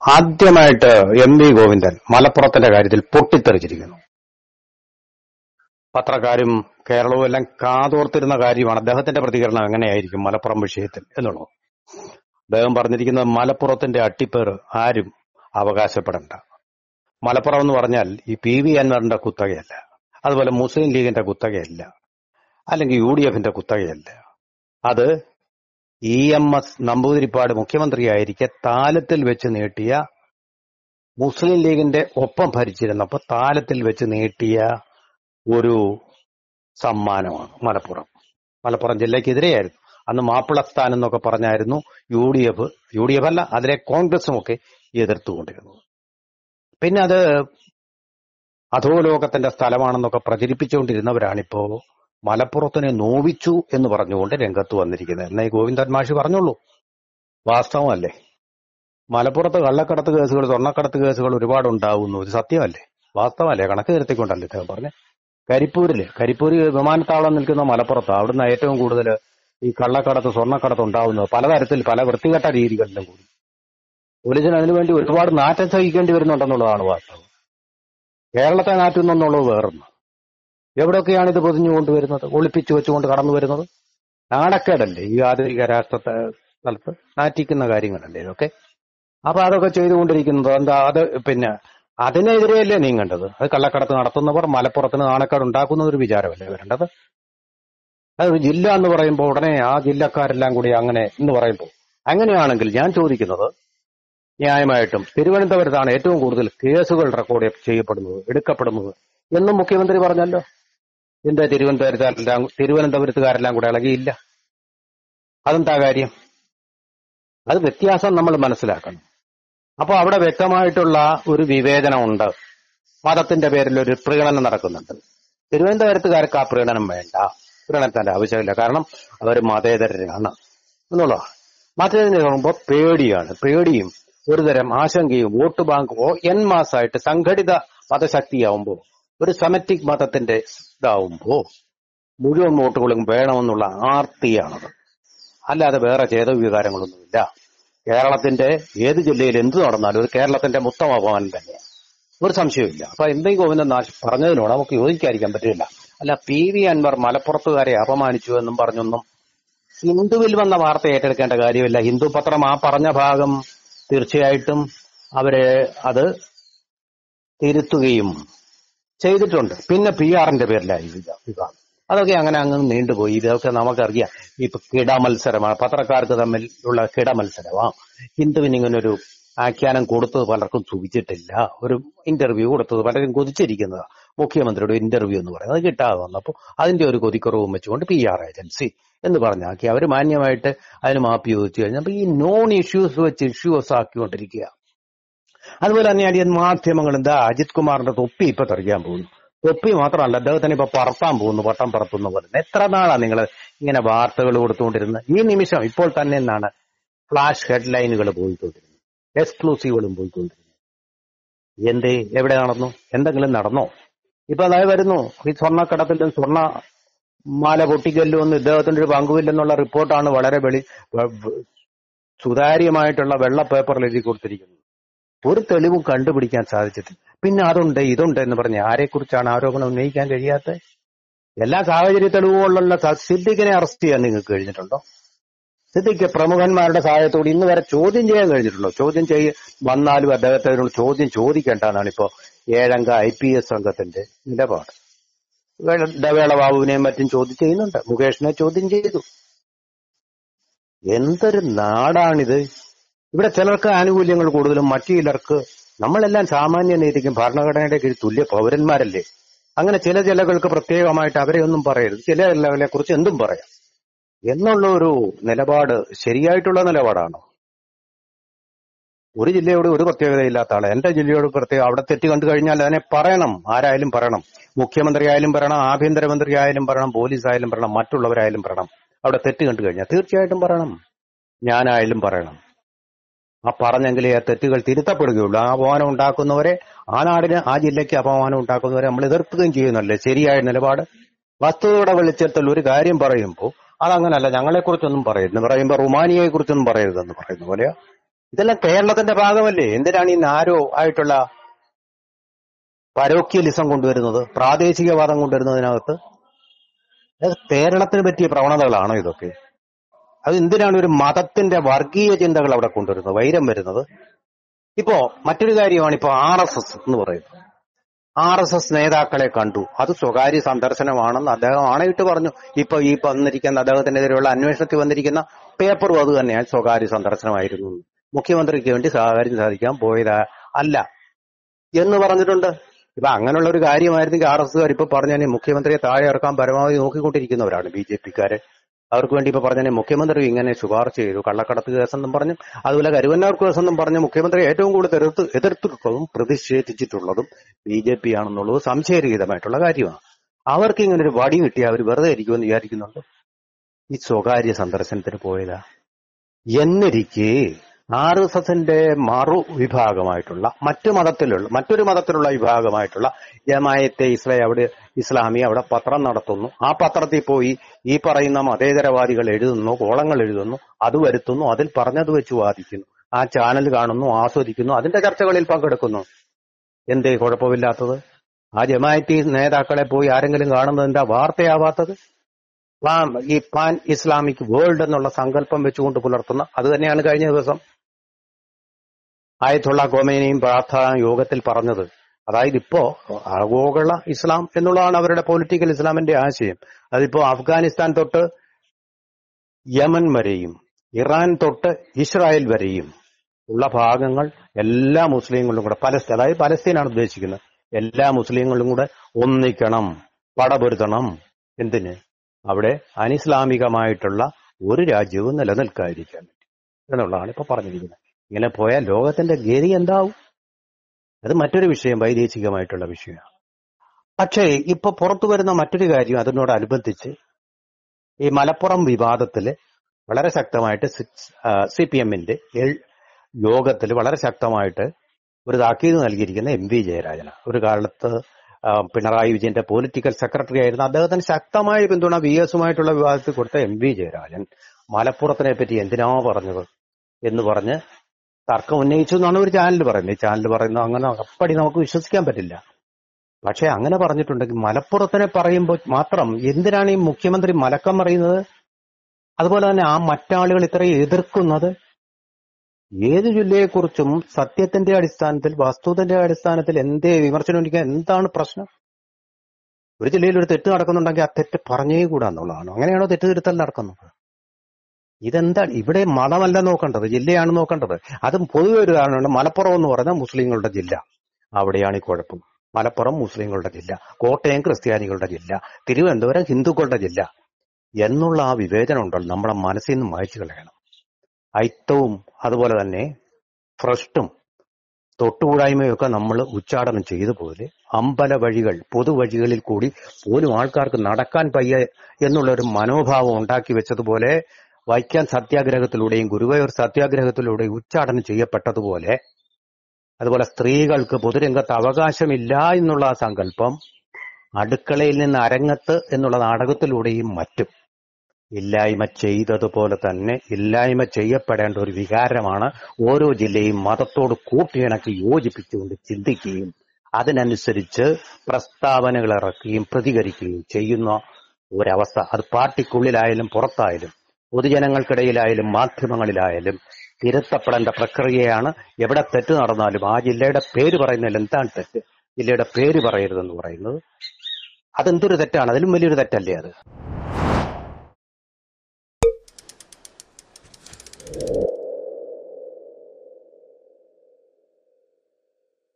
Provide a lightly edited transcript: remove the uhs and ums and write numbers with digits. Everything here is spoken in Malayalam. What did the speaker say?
ആദ്യമായിട്ട് എം.വി. ഗോവിന്ദൻ മലപ്പുറത്തിന്റെ കാര്യത്തിൽ പൊട്ടിത്തെറിച്ചിരിക്കുന്നു. പത്രക്കാരും കേരളവും എല്ലാം കാതോർത്തിരുന്ന കാര്യമാണ് അദ്ദേഹത്തിന്റെ പ്രതികരണം എങ്ങനെയായിരിക്കും മലപ്പുറം വിഷയത്തിൽ എന്നുള്ളത്. അദ്ദേഹം പറഞ്ഞിരിക്കുന്നത് മലപ്പുറത്തിന്റെ അട്ടിപ്പേറ് ആരും അവകാശപ്പെടണ്ട. മലപ്പുറം എന്ന് പറഞ്ഞാൽ ഈ PV അൻവറിന്റെ കുത്തകയല്ല, അതുപോലെ മുസ്ലിം ലീഗിന്റെ കുത്തകയല്ല, അല്ലെങ്കിൽ UDF-ന്റെ കുത്തകയല്ല. അത് EMS നമ്പൂതിരിപ്പാട് മുഖ്യമന്ത്രിയായിരിക്കെ താലത്തിൽ വെച്ച് നീട്ടിയ, മുസ്ലിം ലീഗിന്റെ ഒപ്പം ഭരിച്ചിരുന്നപ്പോ താലത്തിൽ വെച്ച് നീട്ടിയ ഒരു സമ്മാനമാണ് മലപ്പുറം ജില്ലയ്ക്കെതിരെയായിരുന്നു. അന്ന് മാപ്പിളസ്ഥാൻ എന്നൊക്കെ പറഞ്ഞായിരുന്നു UDF അല്ല, അതിലെ കോൺഗ്രസും ഒക്കെ എതിർത്തുകൊണ്ടിരുന്നത്. പിന്നെ അത് അധോലോകത്തിന്റെ സ്ഥലമാണെന്നൊക്കെ പ്രചരിപ്പിച്ചുകൊണ്ടിരുന്നവരാണിപ്പോ മലപ്പുറത്തിനെ നോവിച്ചു എന്ന് പറഞ്ഞുകൊണ്ട് രംഗത്ത് വന്നിരിക്കുന്നത്. എന്നേ ഗോവിന്ദൻ മാഷി പറഞ്ഞുള്ളൂ. വാസ്തവമല്ലേ? മലപ്പുറത്ത് കള്ളക്കടത്ത് കേസുകൾ, സ്വർണ്ണക്കടത്ത് കേസുകൾ ഒരുപാട് ഉണ്ടാവുന്നു. ഇത് സത്യമല്ലേ? വാസ്തവമല്ലേ? കണക്ക് നിരത്തിക്കൊണ്ടല്ലേ ഇദ്ദേഹം പറഞ്ഞ. കരിപ്പൂര് വിമാനത്താവളം നിൽക്കുന്ന മലപ്പുറത്ത്, അവിടുന്ന് ഏറ്റവും കൂടുതൽ ഈ കള്ളക്കടത്ത്, സ്വർണ്ണക്കടത്ത് ഉണ്ടാവുന്നത് പലതരത്തിൽ, പല വൃത്തികെട്ട രീതികളിലും കൂടി. പോലീസിന് അതിനുവേണ്ടി ഒരുപാട് നാറ്റം സഹിക്കേണ്ടി വരുന്നുണ്ടെന്നുള്ളതാണ് വാസ്തവം. കേരളത്തെ നാറ്റുന്നെന്നുള്ളത് വേറൊന്ന്. എവിടെയൊക്കെയാണ് ഇത് പൊതിഞ്ഞു കൊണ്ടുവരുന്നത്, ഒളിപ്പിച്ചു വെച്ചുകൊണ്ട് കടന്നു വരുന്നത്? നാണക്കേടല്ലേ ഈ ആധുനിക രാഷ്ട്രത്തെ സ്ഥലത്ത്? നാറ്റിക്കുന്ന കാര്യങ്ങളല്ലേ ഇതൊക്കെ? അപ്പൊ അതൊക്കെ ചെയ്തുകൊണ്ടിരിക്കുന്നത് എന്താ? അത് പിന്നെ അതിനെതിരെയല്ലേ നീങ്ങേണ്ടത്? അത് കള്ളക്കടത്ത് നടത്തുന്നവർ മലപ്പുറത്തിന് നാണക്കേട് ഉണ്ടാക്കുന്ന ഒരു വിചാരമല്ലേ വരേണ്ടത്? അത് ജില്ല എന്ന് പറയുമ്പോൾ ഉടനെ ആ ജില്ലക്കാരെല്ലാം കൂടി അങ്ങനെ എന്ന് പറയുമ്പോൾ, അങ്ങനെയാണെങ്കിൽ ഞാൻ ചോദിക്കുന്നത്, ന്യായമായിട്ടും തിരുവനന്തപുരത്താണ് ഏറ്റവും കൂടുതൽ കേസുകൾ റെക്കോർഡ് ചെയ്യപ്പെടുന്നത്, എടുക്കപ്പെടുന്നത് എന്നും മുഖ്യമന്ത്രി പറഞ്ഞല്ലോ. എന്താ തിരുവനന്തപുരത്തുകാരെല്ലാം കൂടെ ഇളകിയില്ല? അതെന്താ കാര്യം? അത് വ്യത്യാസം നമ്മൾ മനസ്സിലാക്കണം. അപ്പൊ അവിടെ വ്യക്തമായിട്ടുള്ള ഒരു വിവേചനമുണ്ട്. മതത്തിന്റെ പേരിൽ ഒരു പ്രീണനം നടക്കുന്നുണ്ട്. തിരുവനന്തപുരത്തുകാർക്ക് ആ പ്രീണനം വേണ്ട, പ്രീണനത്തിന്റെ ആവശ്യമില്ല. കാരണം അവർ മതേതരരാണ് എന്നുള്ളതാണ്. മറ്റേതിന് പറയുമ്പോൾ പേടിയും ഒരുതരം ആശങ്കയും വോട്ട് ബാങ്ക് മാസായിട്ട് സംഘടിത മതശക്തിയാവുമ്പോ, ഒരു സെമറ്റിക് മതത്തിന്റെ ഇതാവുമ്പോ മുഴുവൻ വോട്ടുകളും വേണമെന്നുള്ള ആർത്തിയാണത്. അല്ലാതെ വേറെ ചേതവികാരങ്ങളൊന്നുമില്ല. കേരളത്തിന്റെ ഏത് ജില്ലയിൽ എന്ത് നടന്നാലും ഒരു കേരളത്തിന്റെ മൊത്തം അപമാനം തന്നെയാണ്, ഒരു സംശയമില്ല. അപ്പൊ എന്തെങ്കിലും ഗോവിന്ദൻ പറഞ്ഞതിനോട് നമുക്ക് യോജിക്കാതിരിക്കാൻ പറ്റില്ല. അല്ല, PV അൻവർ മലപ്പുറത്തുകാരെ അപമാനിച്ചു എന്നും പറഞ്ഞൊന്നും ഹിന്ദുവിൽ വന്ന വാർത്ത ഏറ്റെടുക്കേണ്ട കാര്യമില്ല. ഹിന്ദു പത്രം ആ പറഞ്ഞ ഭാഗം തീർച്ചയായിട്ടും അവര് അത് തിരുത്തുകയും ചെയ്തിട്ടുണ്ട്. പിന്നെ PR-ന്റെ പേരിലായി വിവാദം. അതൊക്കെ അങ്ങനെ അങ്ങ് നീണ്ടുപോയി. ഇതൊക്കെ നമുക്കറിയാം. ഇപ്പൊ കിടമത്സരമാണ്, പത്രക്കാർക്ക് തമ്മിലുള്ള കിടമത്സരമാണ്. ഹിന്ദുവിന് ഇങ്ങനൊരു ആഖ്യാനം കൊടുത്തത് പലർക്കും സുഖിച്ചിട്ടില്ല. ഒരു ഇന്റർവ്യൂ കൊടുത്തത് പലരും കൊതിച്ചിരിക്കുന്നതാ. മുഖ്യമന്ത്രിയുടെ ഇന്റർവ്യൂ എന്ന് പറയുന്നത് അത് കിട്ടാതെ വന്നപ്പോൾ അതിന്റെ ഒരു കൊതിക്കുറവും വെച്ചുകൊണ്ട് PR ഏജൻസി എന്ന് പറഞ്ഞാക്കി അവർ മാന്യമായിട്ട് അതിന് മാപ്പ് ചോദിച്ചു കഴിഞ്ഞപ്പോൾ ഈ നോൺ ഇഷ്യൂസ് വെച്ച് ഇഷ്യൂസ് ആക്കിക്കൊണ്ടിരിക്കുക. അതുപോലെ തന്നെ മാധ്യമങ്ങൾ എന്താ, അജിത് കുമാറിന്റെ തൊപ്പി ഇപ്പൊ തെറിക്കാൻ പോകുന്നു. തൊപ്പി മാത്രമല്ല, അദ്ദേഹത്തിന് ഇപ്പൊ പറത്താൻ പോകുന്നു, വട്ടം പറത്തുന്ന പോലെ. എത്ര നാളാണ് നിങ്ങൾ ഇങ്ങനെ വാർത്തകൾ കൊടുത്തുകൊണ്ടിരുന്നത്? ഈ നിമിഷം ഇപ്പോൾ തന്നെ എന്നാണ് ഫ്ലാഷ് ഹെഡ്ലൈനുകൾ പോയിക്കൊണ്ടിരുന്നത്, എക്സ്ക്ലൂസീവുകളും പോയിക്കൊണ്ടിരുന്നത്. എവിടെ നടന്നു? എന്തെങ്കിലും നടന്നോ? ഇപ്പൊ അതായത് വരുന്നു ഈ സ്വർണ്ണക്കടത്തിലും സ്വർണ്ണ മാല പൊട്ടിക്കല്ലുമെന്ന് ഇദ്ദേഹത്തിന്റെ ഒരു പങ്കുമില്ലെന്നുള്ള റിപ്പോർട്ടാണ് വളരെ സുതാര്യമായിട്ടുള്ള വെള്ള പേപ്പറിൽ എഴുതി കൊടുത്തിരിക്കുന്നത്. ഒരു തെളിവും കണ്ടുപിടിക്കാൻ സാധിച്ചിട്ടില്ല. പിന്നെ അതുണ്ട് ഇതുണ്ട് എന്ന് പറഞ്ഞ് ആരെക്കുറിച്ചാണ് ആരോപണം ഉന്നയിക്കാൻ കഴിയാത്തത്? എല്ലാ സാഹചര്യ തെളിവുകളുള്ള സിദ്ദിഖിനെ അറസ്റ്റ് ചെയ്യാൻ നിങ്ങൾക്ക് കഴിഞ്ഞിട്ടുണ്ടോ? സിദ്ദിഖ് പ്രമുഖന്മാരുടെ സഹായത്തോടെ ഇന്ന് വരെ ചോദ്യം ചെയ്യാൻ കഴിഞ്ഞിട്ടുണ്ടോ? ചോദ്യം വന്നാലും അദ്ദേഹത്തിനോട് ചോദ്യം ചോദിക്കേണ്ടെന്നാണ് ഇപ്പോ 7-അംഗ IPS സംഘത്തിന്റെ നിലപാട്. ഡവേള ബാബുവിനെയും മറ്റും ചോദ്യം ചെയ്യുന്നുണ്ട്, മുകേഷിനെ ചോദ്യം ചെയ്തു. എന്തൊരു നാടാണിത്! ഇവിടെ ചിലർക്ക് ആനുകൂല്യങ്ങൾ കൂടുതലും മറ്റു ചിലർക്ക്. നമ്മളെല്ലാം സാമാന്യ നീതിക്കും ഭരണഘടനയുടെ കീഴിൽ തുല്യ പൗരന്മാരല്ലേ? അങ്ങനെ ചില ജില്ലകൾക്ക് പ്രത്യേകമായിട്ട് അവരെ ഒന്നും പറയരുത്, ചില ജില്ലകളെ കുറിച്ച് എന്തും പറയാം എന്നുള്ള ഒരു നിലപാട് ശരിയായിട്ടുള്ള നിലപാടാണോ? ഒരു ജില്ലയോട് ഒരു പ്രത്യേകതയില്ലാത്ത ആളെ എന്റെ ജില്ലയോട് പ്രത്യേകം, അവിടെ തെറ്റ് കണ്ടു കഴിഞ്ഞാൽ അതിനെ പറയണം. ആരായാലും പറയണം. മുഖ്യമന്ത്രി ആയാലും പറയണം, ആഭ്യന്തരമന്ത്രി ആയാലും പറയണം, പോലീസ് ആയാലും പറയണം, മറ്റുള്ളവരായാലും പറയണം. അവിടെ തെറ്റ് കണ്ടു കഴിഞ്ഞാൽ തീർച്ചയായിട്ടും പറയണം. ഞാനായാലും പറയണം. ആ പറഞ്ഞെങ്കിലേ ആ തെറ്റുകൾ തിരുത്തപ്പെടുകയുള്ളൂ. ആ അപമാനം ഉണ്ടാക്കുന്നവരെ, ആ നാടിന് ആ ജില്ലയ്ക്ക് അപമാനം ഉണ്ടാക്കുന്നവരെ നമ്മൾ എതിർക്കുകയും ചെയ്യുന്നല്ലേ ശരിയായ നിലപാട്. വസ്തുതയുടെ വെളിച്ചത്തിൽ ഒരു കാര്യം പറയുമ്പോൾ അതങ്ങനല്ല, ഞങ്ങളെക്കുറിച്ചൊന്നും പറയരുതെന്ന് പറയുമ്പോൾ റുമാനിയയെ കുറിച്ചൊന്നും പറയരുതെന്ന് പറയുന്ന പോലെയാ. ഇതെല്ലാം കേരളത്തിന്റെ ഭാഗമല്ലേ? എന്തിനാണ് ഈ നാരോ ആയിട്ടുള്ള പരോക്യലിസം കൊണ്ടുവരുന്നത്, പ്രാദേശികവാദം കൊണ്ടുവരുന്നതിനകത്ത്? അത് കേരളത്തിന് പറ്റിയ പ്രവണതകളാണോ ഇതൊക്കെ? അത് എന്തിനാണ് ഒരു മതത്തിന്റെ വർഗീയ ചിന്തകൾ അവിടെ കൊണ്ടുവരുന്നത്, വൈരം വരുന്നത്? ഇപ്പോ മറ്റൊരു കാര്യമാണ് ഇപ്പോ RSS എന്ന് പറയുന്നത്. RSS നേതാക്കളെ കണ്ടു, അത് സ്വകാര്യ സന്ദർശനമാണെന്ന് അദ്ദേഹം ആണയിട്ട് പറഞ്ഞു. ഇപ്പൊ ഈ വന്നിരിക്കുന്ന അദ്ദേഹത്തിനെതിരെയുള്ള അന്വേഷണത്തിൽ വന്നിരിക്കുന്ന പേപ്പറും അത് തന്നെയാണ്, സ്വകാര്യ സന്ദർശനമായിരുന്നു എന്ന്. മുഖ്യമന്ത്രിക്ക് വേണ്ടി കാര്യം സാധിക്കാൻ പോയതാ അല്ല എന്ന് പറഞ്ഞിട്ടുണ്ട്. ഇപ്പൊ അങ്ങനെയുള്ള ഒരു കാര്യമായിരുന്നെങ്കിൽ RSSകാർ ഇപ്പൊ പറഞ്ഞാൽ മുഖ്യമന്ത്രിയെ താഴെ ഇറക്കാൻ പരമാവധി നോക്കിക്കൊണ്ടിരിക്കുന്നവരാണ് BJPക്കാര്. അവർക്ക് വേണ്ടി ഇപ്പൊ പറഞ്ഞാൽ മുഖ്യമന്ത്രി ഇങ്ങനെ ശുപാർശ ചെയ്തു, കള്ളക്കടത്ത് കേസെന്നും പറഞ്ഞു, അതുപോലെ കരുവന്നൂർ കേസെന്നും പറഞ്ഞ് മുഖ്യമന്ത്രി ഏറ്റവും കൂടുതൽ എതിർത്തിട്ടുള്ളതും പ്രതിഷേധിച്ചിട്ടുള്ളതും BJP ആണെന്നുള്ളത് സംശയരഹിതമായിട്ടുള്ള കാര്യമാണ്. അവർക്ക് ഇങ്ങനെ ഒരു വടി കിട്ടി അവർ വെറുതെ ഇരിക്കുമെന്ന് വിചാരിക്കുന്നുണ്ട്? ഈ സ്വകാര്യ സന്ദർശനത്തിന് പോയതാ. എന്നിരിക്കെ RSSന്റെ മറു വിഭാഗമായിട്ടുള്ള മറ്റൊരു മതത്തിലുള്ള വിഭാഗമായിട്ടുള്ള ജമായത്തെ ഇസ്ലാമി അവിടെ പത്രം നടത്തുന്നു. ആ പത്രത്തിൽ പോയി ഈ പറയുന്ന മതേതരവാദികൾ എഴുതുന്നു, കോളങ്ങൾ എഴുതുന്നു, അത് വരുത്തുന്നു, അതിൽ പറഞ്ഞത് വെച്ച് വാദിക്കുന്നു, ആ ചാനൽ കാണുന്നു, ആസ്വദിക്കുന്നു, അതിന്റെ ചർച്ചകളിൽ പങ്കെടുക്കുന്നു. എന്തേ കുഴപ്പമില്ലാത്തത്? ആ ജമായത്തി നേതാക്കളെ പോയി ആരെങ്കിലും കാണുന്നത് എന്താ വാർത്തയാവാത്തത്? ഈ പാൻ ഇസ്ലാമിക് വേൾഡ് എന്നുള്ള സങ്കല്പം വെച്ചുകൊണ്ട് പുലർത്തുന്ന അത് തന്നെയാണ് കഴിഞ്ഞ ദിവസം ആയത്തുള്ള ഖൊമൈനിയും പ്രാർത്ഥനാ യോഗത്തിൽ പറഞ്ഞത്. അതായത് ഇപ്പോ ആഗോള ഇസ്ലാം എന്നുള്ളതാണ് അവരുടെ പൊളിറ്റിക്കൽ ഇസ്ലാമിന്റെ ആശയം. അതിപ്പോ അഫ്ഗാനിസ്ഥാൻ തൊട്ട് യമൻ വരെയും ഇറാൻ തൊട്ട് ഇസ്രായേൽ വരെയും ഉള്ള ഭാഗങ്ങൾ എല്ലാ മുസ്ലിങ്ങളും കൂടെ അതായത് പലസ്തീനാണ് ഉദ്ദേശിക്കുന്നത്, എല്ലാ മുസ്ലിങ്ങളും കൂടെ ഒന്നിക്കണം, പടപൊരുത്തണം. എന്തിന്? അവിടെ അനിസ്ലാമികമായിട്ടുള്ള ഒരു രാജ്യവും നിലനിൽക്കാതിരിക്കാൻ പറ്റും എന്നുള്ളതാണ് ഇപ്പൊ പറഞ്ഞിരിക്കുന്നത്. ഇങ്ങനെ പോയാൽ ലോകത്തിന്റെ ഗതി എന്താവും? അത് മറ്റൊരു വിഷയം, വൈദേശികമായിട്ടുള്ള വിഷയമാണ്. പക്ഷേ ഇപ്പൊ പുറത്തു വരുന്ന മറ്റൊരു കാര്യം അതിനോടനുബന്ധിച്ച് ഈ മലപ്പുറം വിവാദത്തില് വളരെ ശക്തമായിട്ട് CPMന്റെ യോഗത്തിൽ വളരെ ശക്തമായിട്ട് ഒരു താക്കീത് നൽകിയിരിക്കുന്ന MV ജയരാജനാണ്. ഒരു കാലത്ത് പിണറായി വിജയന്റെ പൊളിറ്റിക്കൽ സെക്രട്ടറി ആയിരുന്ന അദ്ദേഹത്തിന് ശക്തമായ പിന്തുണ VSുമായിട്ടുള്ള വിവാദത്തിൽ കൊടുത്ത MV ജയരാജൻ മലപ്പുറത്തിനെ പറ്റി എന്തിനാ പറഞ്ഞത് എന്ന് പറഞ്ഞ് തർക്കം ഉന്നയിച്ചു എന്നാണ് ഒരു ചാനൽ പറയുന്നത്. ഈ ചാനൽ പറയുന്നത് അങ്ങനെ അപ്പടി നമുക്ക് വിശ്വസിക്കാൻ പറ്റില്ല. പക്ഷെ അങ്ങനെ പറഞ്ഞിട്ടുണ്ടെങ്കിൽ മലപ്പുറത്തിനെ പറയുമ്പോൾ മാത്രം എന്തിനാണ് ഈ മുഖ്യമന്ത്രി മലക്കം പറയുന്നത്? അതുപോലെ തന്നെ ആ മറ്റാളുകൾ ഇത്രയും എതിർക്കുന്നത്? ഏത് ജില്ലയെക്കുറിച്ചും സത്യത്തിന്റെ അടിസ്ഥാനത്തിൽ, വസ്തുതന്റെ അടിസ്ഥാനത്തിൽ എന്തേ വിമർശനം ഉന്നയിക്കാൻ എന്താണ് പ്രശ്നം? ഒരു ജില്ലയിൽ ഒരു തെറ്റ് നടക്കുന്നുണ്ടെങ്കിൽ ആ തെറ്റ് പറഞ്ഞേ കൂടാന്നുള്ളതാണ്. അങ്ങനെയാണോ തെറ്റ് തിരുത്തൽ നടക്കുന്നത്? ഇതെന്താണ്? ഇവിടെ മതമല്ല നോക്കേണ്ടത്, ജില്ലയാണ് നോക്കേണ്ടത്. അതും പൊതുവെ ഒരു കാരണമുണ്ട്. മലപ്പുറം എന്ന് പറയുന്നത് മുസ്ലിങ്ങളുടെ ജില്ല, അവിടെയാണ് ഈ കുഴപ്പം. മലപ്പുറം മുസ്ലിങ്ങളുടെ ജില്ല, കോട്ടയം ക്രിസ്ത്യാനികളുടെ ജില്ല, തിരുവനന്തപുരം ഹിന്ദുക്കളുടെ ജില്ല എന്നുള്ള ആ വിവേചനം ഉണ്ടല്ലോ നമ്മുടെ മനസ്സിൽ നിന്ന് മായ്ച്ചു കളയണം. ഐത്തവും അതുപോലെ തന്നെ ഭ്രഷ്ടും തൊട്ടുകൂടായ്മയൊക്കെ നമ്മൾ ഉച്ചാടനം ചെയ്ത പോലെ അമ്പല വഴികൾ, പൊതുവഴികളിൽ കൂടി പോലും ആൾക്കാർക്ക് നടക്കാൻ വയ്യ എന്നുള്ളൊരു മനോഭാവം ഉണ്ടാക്കി വെച്ചതുപോലെ വൈക്കം സത്യാഗ്രഹത്തിലൂടെയും ഗുരുവായൂർ സത്യാഗ്രഹത്തിലൂടെയും ഉച്ചാടനം ചെയ്യപ്പെട്ടതുപോലെ, അതുപോലെ സ്ത്രീകൾക്ക് പൊതുരംഗത്ത് അവകാശമില്ല എന്നുള്ള ആ സങ്കല്പം അടുക്കളയിൽ നിന്ന് അരങ്ങത്ത് എന്നുള്ള നാടകത്തിലൂടെയും മറ്റും ഇല്ലായ്മ ചെയ്തതുപോലെ തന്നെ ഇല്ലായ്മ ചെയ്യപ്പെടേണ്ട ഒരു വികാരമാണ് ഓരോ ജില്ലയും മതത്തോട് കൂട്ടിയിണക്കി യോജിപ്പിച്ചുകൊണ്ട് ചിന്തിക്കുകയും അതിനനുസരിച്ച് പ്രസ്താവനകൾ ഇറക്കുകയും പ്രതികരിക്കുകയും ചെയ്യുന്ന ഒരവസ്ഥ. അത് പാർട്ടിക്കുള്ളിലായാലും പുറത്തായാലും പൊതുജനങ്ങൾക്കിടയിലായാലും മാധ്യമങ്ങളിലായാലും തിരുത്തപ്പെടേണ്ട പ്രക്രിയയാണ്. എവിടെ തെറ്റ് നടന്നാലും ആ ജില്ലയുടെ പേര് പറയുന്നതിൽ എന്താണ് തെറ്റ്? ജില്ലയുടെ പേര് പറയരുതെന്ന് പറയുന്നത് അതെന്തൊരു തെറ്റാണ്? അതിലും വലിയൊരു തെറ്റല്ലേ അത്?